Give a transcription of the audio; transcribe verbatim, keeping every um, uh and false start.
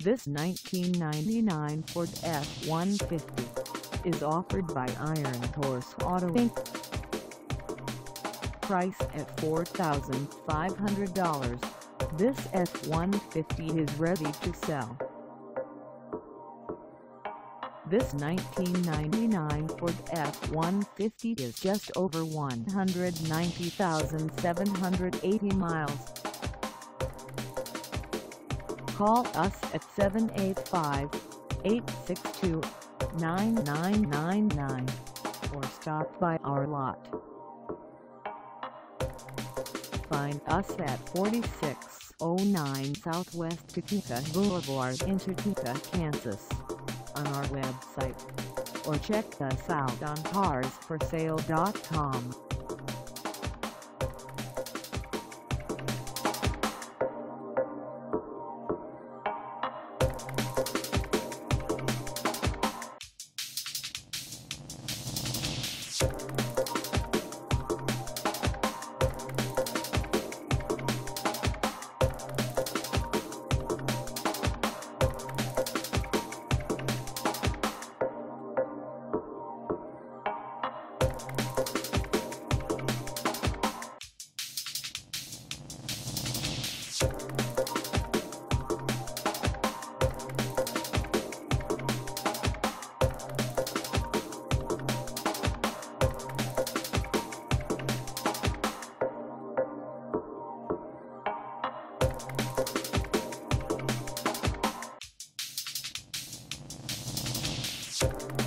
This nineteen ninety-nine Ford F one fifty is offered by Ironhorse Auto Incorporated. Price at four thousand five hundred dollars, this F one fifty is ready to sell. This nineteen ninety-nine Ford F one fifty is just over one hundred ninety thousand seven hundred eighty miles. Call us at seven eight five, eight six two, nine nine nine nine or stop by our lot. Find us at forty-six oh nine Southwest Topeka Boulevard in Topeka, Kansas on our website, or check us out on cars for sale dot com. You